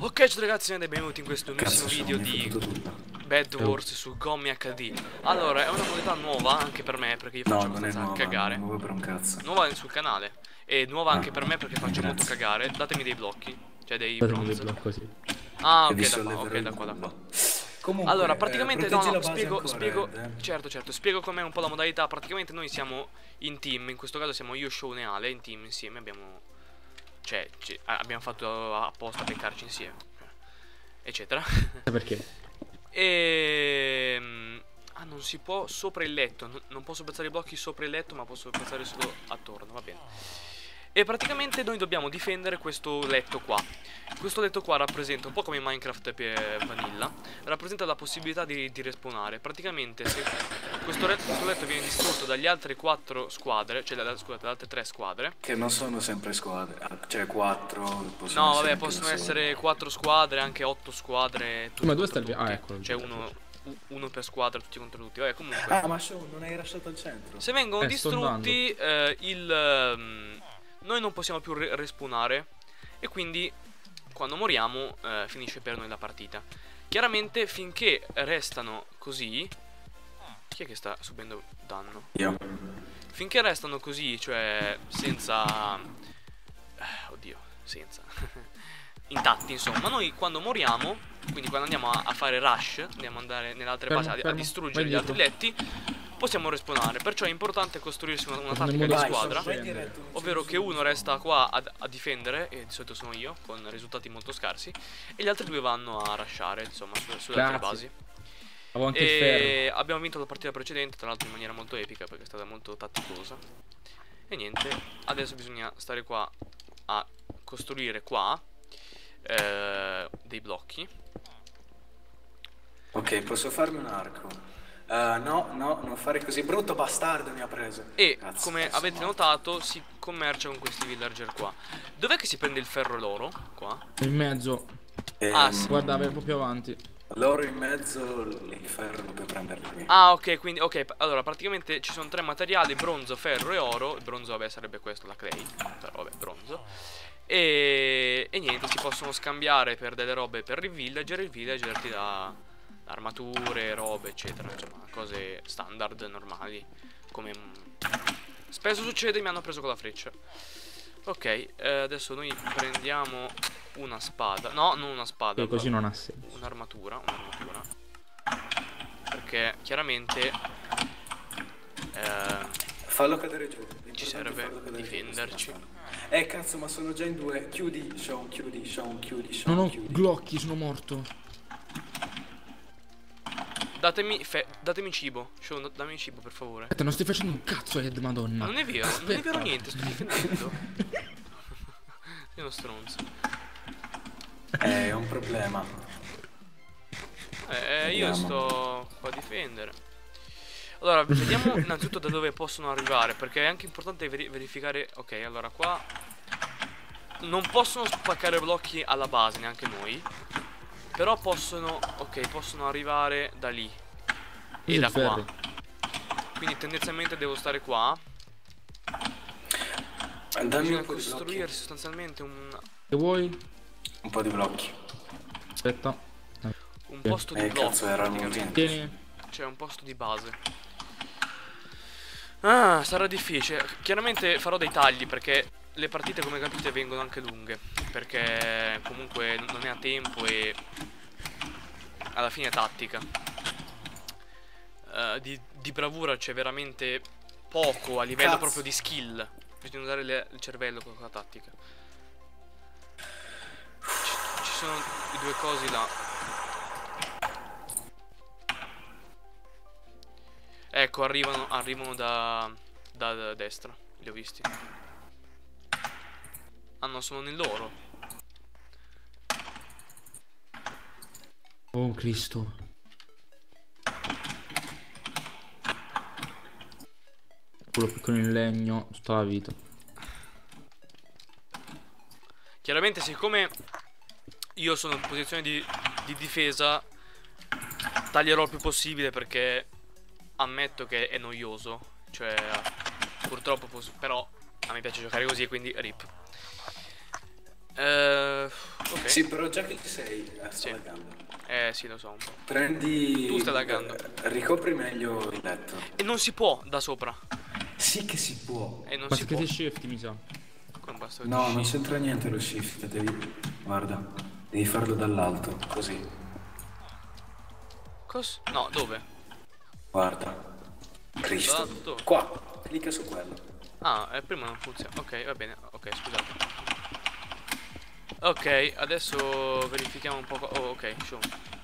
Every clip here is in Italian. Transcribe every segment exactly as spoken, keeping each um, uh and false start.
Ok, ciao ragazzi, e benvenuti in questo nuovissimo video di Bed Wars su Gommi acca di. Allora, è una modalità nuova anche per me, perché io faccio No, non è abbastanza nuova, cagare. non è nuova per un cazzo. Nuova sul canale. E nuova Ah, anche per me perché faccio grazie. molto cagare. Datemi dei blocchi, cioè dei Datemi dei bronze. blocchi così. Ah, E vi ok, da qua, solleverò ok, da il qua, da qua. culo. Comunque, Allora, eh, praticamente, no, proteggi no, la base spiego, ancora, spiego, Ed, eh? certo, certo, spiego com'è un po' la modalità. Praticamente noi siamo in team, in questo caso siamo io, Shaun e Ale, in team insieme, abbiamo, cioè, ci- abbiamo fatto apposta a beccarci insieme, eccetera. Perché? E... Ah, non si può sopra il letto. Non, non posso piazzare i blocchi sopra il letto, ma posso piazzare solo attorno, va bene. E praticamente noi dobbiamo difendere questo letto qua. Questo letto qua rappresenta, un po' come in Minecraft per Vanilla, rappresenta la possibilità di, di respawnare. Praticamente se questo letto, questo letto viene distrutto dagli altre quattro squadre, cioè da, scusate, dalle altre tre squadre. Che non sono sempre squadre, ah, cioè quattro, possono No, essere vabbè, anche possono una sola. essere quattro squadre, anche otto squadre. Tutti Ma dove contro sta il vi- tutti. ah, eccolo, Cioè il uno, uno per squadra, tutti contro tutti. Vabbè, comunque. Ah, ma Shaun, non hai lasciato al centro? Se vengono Eh, sto distrutti, eh, il, ehm, noi non possiamo più re respawnare. E quindi, quando moriamo, eh, finisce per noi la partita. Chiaramente, finché restano così... Chi è che sta subendo danno? Io. Finché restano così, cioè senza... eh, oddio, senza... intatti, insomma. Noi quando moriamo, quindi quando andiamo a, a fare rush, andiamo ad andare nelle altre Fermo, basi a, a fermo, distruggere vai gli altri dietro. letti, possiamo respawnare. Perciò è importante costruirsi una, una Facendo tattica di modo- Vai, squadra, Shaun, vai diretto, non c'è ovvero che nessuno. uno resta qua a, a difendere, e di solito sono io, con risultati molto scarsi, e gli altri due vanno a rushare, insomma, su, sulle altre Grazie. basi. Avevo anche il ferro. E abbiamo vinto la partita precedente, tra l'altro in maniera molto epica, perché è stata molto tatticosa. E niente, adesso bisogna stare qua a costruire qua eh, dei blocchi. Ok, posso farmi un arco? Uh, no, no, non fare così, brutto bastardo mi ha preso. E Cazzo, come sono avete morto. notato si commercia con questi villager qua. Dov'è che si prende il ferro l'oro? Qua? In mezzo. Ehm, Ah, sì. Guarda, vai un po' più avanti. L'oro in mezzo, il ferro non puoi prenderlo qui. Ah, ok, quindi, ok, allora praticamente ci sono tre materiali, bronzo, ferro e oro. Il bronzo, vabbè, sarebbe questo, la clay, però vabbè, bronzo. E, e niente, si possono scambiare per delle robe per il villager. Il villager ti dà armature, robe, eccetera, insomma, cose standard, normali, come spesso succede. Mi hanno preso con la freccia. Ok, eh, adesso noi prendiamo una spada. No, non una spada, Che così non ha senso. un'armatura, un'armatura. Perché chiaramente eh, Fallo cadere giù. ci L'importante è serve farlo cadere giù, difenderci. questo basta. Eh cazzo, ma sono già in due. Chiudi, Shaun, chiudi, Shaun, chiudi, Shaun, Non ho chiudi. glocchi, sono morto. Datemi, fe datemi cibo. Shaun, dammi cibo per favore. Aspetta, non stai facendo un cazzo, Ed, madonna. Non è vero, non è vero niente, sto difendendo. Sei uno stronzo. Eh, è un problema. Eh, io Vediamo. sto qua a difendere. Allora, vediamo innanzitutto da dove possono arrivare, perché è anche importante veri verificare. Ok, allora qua non possono spaccare blocchi alla base, neanche noi. Però possono, ok, possono arrivare da lì e Usa da il qua. ferro. Quindi tendenzialmente devo stare qua. Dammi Bisogna un po' di costruire blocchi. sostanzialmente un, Che vuoi? Un po' di blocchi. Aspetta. un posto di Eh, blocco cazzo, era praticamente. Tieni. Cioè un posto di base. Ah, sarà difficile. Chiaramente farò dei tagli perché le partite, come capite, vengono anche lunghe. Perché comunque non ne ha tempo e alla fine è tattica. Uh, di, di bravura c'è veramente poco a livello Cazzo. proprio di skill. Bisogna usare le, il cervello con la tattica. Ci, ci sono i due cosi là. Ecco, arrivano, arrivano da, da, da destra. Li ho visti. Ah no, sono nell'oro. Oh Cristo. Quello piccolo in legno tutta la vita. Chiaramente, siccome io sono in posizione di, di difesa, taglierò il più possibile perché ammetto che è noioso. Cioè, purtroppo, però a me piace giocare così, quindi rip. Eh, Ok. Sì, però già che ci sei, eh, sta Sì. laggando. Eh sì, lo so un po'. Prendi... Tu stai laggando. eh, Ricopri meglio il letto. E non si può da sopra. Sì che si può. E non Basta si che può. sei shift, mi sa. Come basta che No, tu non sci- c'entra niente lo shift, devi... Guarda, devi farlo dall'alto, così. Cos? No, dove? Guarda. Cristo. Dall'alto? Qua, clicca su quello. Ah, eh, prima non funziona. Ok, va bene. Ok, scusate. Ok, adesso verifichiamo un po'. co- Oh, ok, show.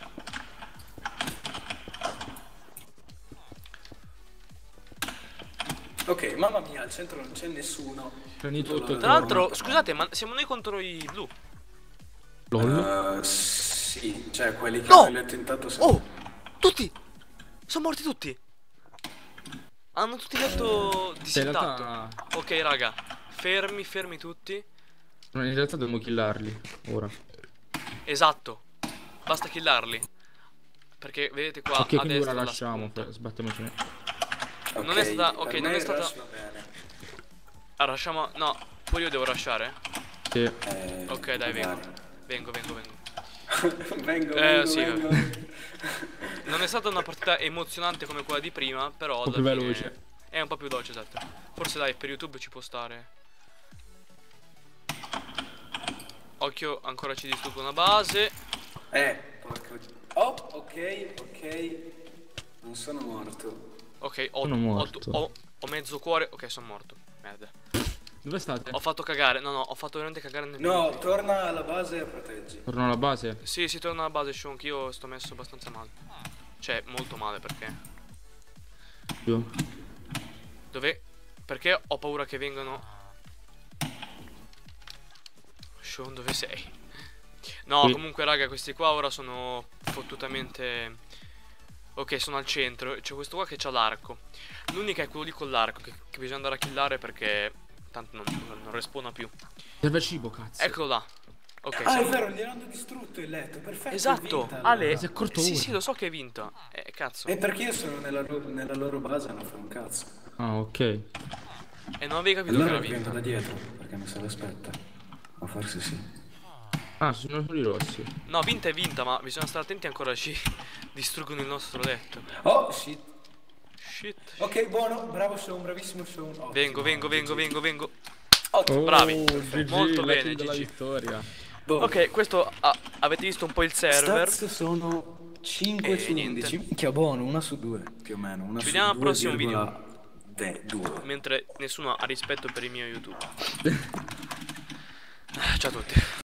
Ok, mamma mia, al centro non c'è nessuno. Prendi tutto il Tra l'altro, scusate, ma siamo noi contro i blu. LOL. Uh, sì, cioè quelli che No! hanno tentato sono... Oh! Tutti! Sono morti tutti! Hanno tutti letto In disintatto. realtà, Ok, raga, fermi, fermi tutti. in realtà dobbiamo killarli ora. Esatto. Basta killarli. Perché vedete qua Ok, a quindi destra ora la lasciamo, spunta. fe- sbattiamocene. Ok, Non è stata- per ok, me non è il stata- rush va bene. Ah, lasciamo. No, poi io devo lasciare. Sì. Eh, Ok, dai, vengo. magari. Vengo, vengo, vengo. vengo, Eh, vengo, sì, vengo. Non è stata una partita emozionante come quella di prima, però. Un po' alla più fine veloce. È un po' più veloce, esatto. Forse dai, per YouTube ci può stare. Occhio, ancora ci distruggo una base. Eh, porco... Oh, ok, ok. Non sono morto. Ok, ho, Sono ho- morto. ho- ho mezzo cuore. Ok, sono morto. Merda. Dove state? Ho fatto cagare. No, no, ho fatto veramente cagare nel No, torna alla base e proteggi. Torno alla base? Sì, si torna alla base, Shonk. Io sto messo abbastanza male. Cioè, molto male perché. Io. Dove? Perché ho paura che vengano. Sean, dove sei? No, Qui. comunque, raga, questi qua ora sono fottutamente. Ok, sono al centro. C'è questo qua che c'ha l'arco. L'unica è quello lì con l'arco che, che bisogna andare a killare perché tanto non, non respawna più. Serve cibo, cazzo. Eccolo là. Ok, Ah, è siamo- vero, gli hanno distrutto il letto, perfetto. Esatto, vinta, Ale. allora. Si è accorto Sì, ora. sì, lo so che hai vinto. Eh, cazzo. E perché io sono nella, ro- nella loro base e non fa un cazzo. Ah, ok. E non avevi capito che Allora era vengo vinto. da dietro, perché non se l'aspetta. O forse sì. Ah, sono solo i rossi. No, vinta è vinta, ma bisogna stare attenti ancora ci distruggono il nostro letto. Oh, shit. Shit. Ok, buono, bravo Sean, bravissimo Sean. Ottimo. Vengo, vengo, vengo, vengo, vengo. Ottimo. Bravi. G G, Molto la bene, kill della G G. vittoria. Boh. Ok, questo ah, avete visto un po' il server. Stats sono cinque E su niente. undici. Minchia, buono, una su due. Più o meno, una Ci su vediamo al due prossimo virgola de- due. Mentre nessuno ha rispetto per il mio YouTube. Ciao a tutti.